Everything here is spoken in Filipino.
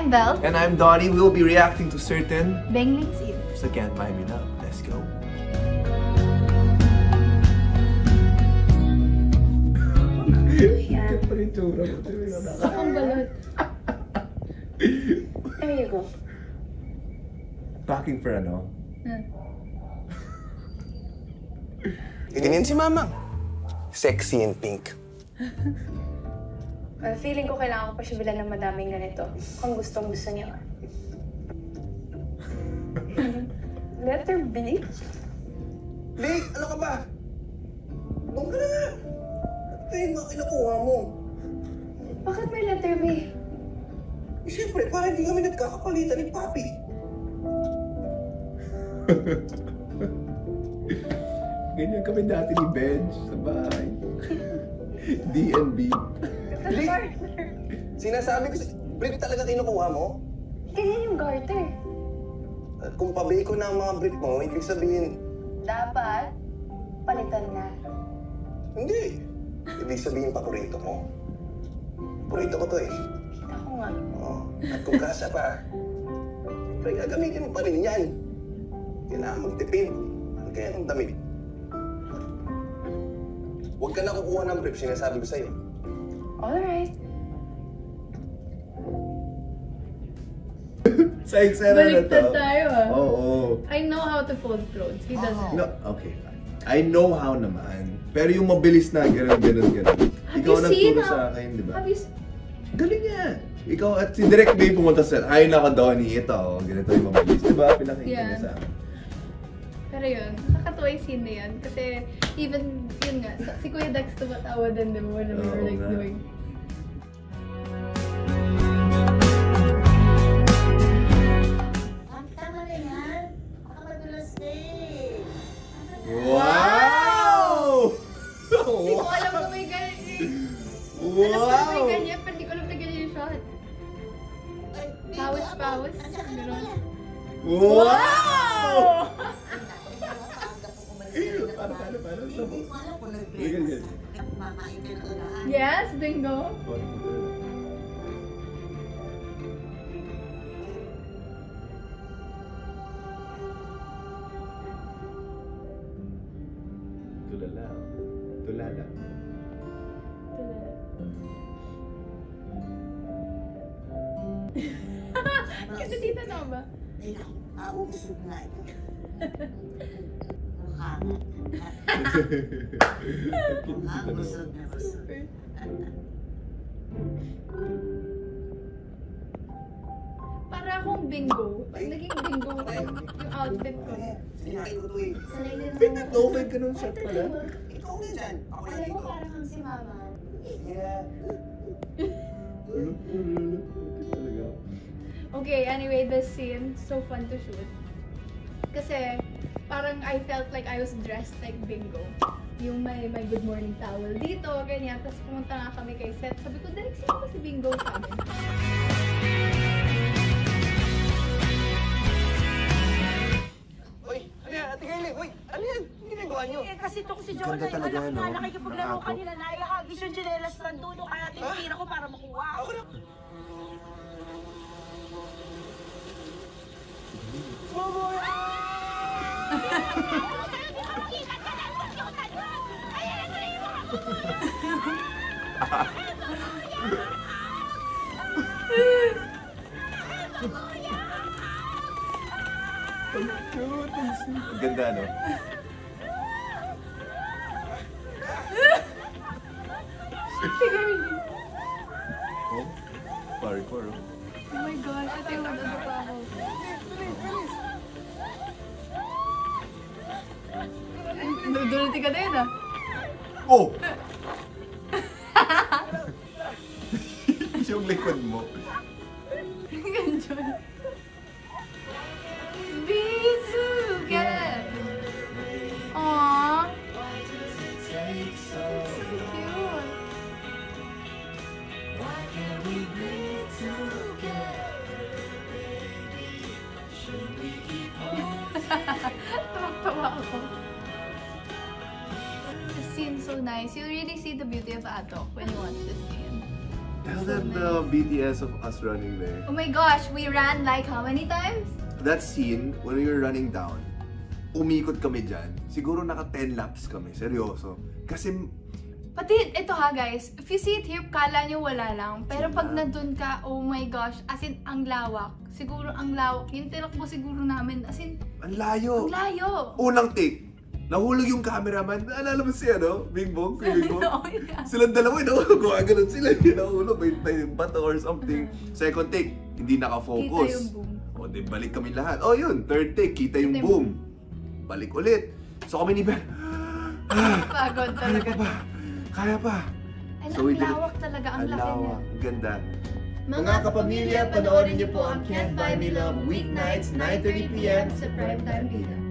I'm Belle. And I'm Donnie. We'll be reacting to certain Bengling scene. So Can't Buy Me Love. Let's go. Yan. Ang balot. There you go. Packing for ano? Ganyan si Mama. Sexy and pink. Feeling ko kailangan ko pa siya bilan ng madaming ganito. Kung gustong-gusto niya. Letter B? Lee, ano ka ba? Doon ka na nga. Ito yung mga kinukuha mo. Bakit may letter B? Eh, siyempre, para hindi kami nagkakapalitan ni Papi. Ganyan kami dati ni Benj sa bahay. D&B. Lee, sinasabi ko brief talaga kinukuha mo? Ganyan yung garter. At kung pabay ko na ang mga brief mo, ibig sabihin, Dapat, palitan na. hindi. Ibig sabihin paborito mo. Paborito ko to eh. Kita ko nga. Oo. At kung kasa pa, siyempre gagamitin mo pa rin yan. Kailangan magtipid. Ano kaya ng damit? Huwag ka na kukuha ng brief, sinasabi ko sa'yo. Alright. Sa eksena na to. Baliktad tayo Oo. I know how to fold clothes. He doesn't. No, okay, fine. I know how naman. Pero yung mabilis na, ganun. Have Ikaw you nagturo seen sa akin, di ba? Have you Galing yan. Ikaw at si Direk Bay pumunta sa, ay naka Donnie, ito, ganito yung mabilis. Di ba? Pinakita niya sa akin. Pero yun, nakakatuwa yung scene na yun. Kasi even, yun nga, si Kuya Dax tumatawa din, di ba? When we were like doing. Tama na yan. Baka madulas na eh. Wow! Hindi ko alam na may ganyan. Alam ko na may ganyan, pero hindi ko alam na ganyan yung shot. Pawis. Ganun. Wow! Paano? Hindi ko alam kung Ganyan. nagmamain ka na unahan. Yes, bingo. Tulala. Kasi dito na ba? Ay, naku, maubusog na ito. Mukha nga. Mukha, busog na busog. Para akong bingo. Naging bingo yung outfit ko. Sinahin ko to eh. Sanay na Ba't nag-open ka nung shot pala? Ikaw na dyan. Ako na Alam mo, dito. parang kang si Mama. Yeah. Talaga. Okay, anyway, this scene, so fun to shoot. Kasi, parang I felt like I was dressed like Bingo. Yung may good morning towel dito, ganyan. Tapos pumunta nga kami kay Seth. Sabi ko, Derek, sino ba si Bingo sa amin? Uy, ano yan? Ate Kylie, uy, ano yan? Hindi ginagawa niyo. Eh, kasi itong si Jonah, Ganda talaga, anak no? na nakikipaglaro Nakako. kanila na ihagis yung tsinelas ng dulo kaya tinitira ko para makuha. Ako na. Ang cute. Ang ganda, no? Oh, parkour. Oh my gosh, ito yung ano pa ako. Dudulti ka na yun ah. Oh! Yung likod mo. Ganyan. Bizuga! Aww! So cute! Tawa ako. The scene's so nice. You'll really see the beauty of Atok when you watch this scene. Tell So them the nice. BTS of us running there. Oh my gosh, we ran like how many times? That scene, when we were running down, umikot kami dyan. Siguro naka 10 laps kami. Seryoso. Kasi, Pati, ito ha guys, if you see it here, kala nyo wala lang. Pero pag Wala. nandun ka, oh my gosh, as in, ang lawak. Siguro ang lawak. Yung tinakbo siguro namin, as in, ang layo. ang layo. Unang take, nahulog yung cameraman. Naalala mo si Bing Bong? Si Bing Bong? Oh, yeah. Silang dalawa, gumaganon sila. Nahulog, may bato or something. Second take, hindi Kita nakafocus. yung boom. O, di balik kami lahat. O, yun. Third take, kita yung Kita yung boom. Balik ulit. So kami ni Ben, Pagod kaya talaga. pa ba? Kaya pa. And So, ang we did it. lawak talaga, ang Ang laki niya. lawak. Ang ganda. Mga kapamilya, panoorin niyo po ang Can't Buy Me Love weeknights 9:30 p.m. sa Primetime Vida.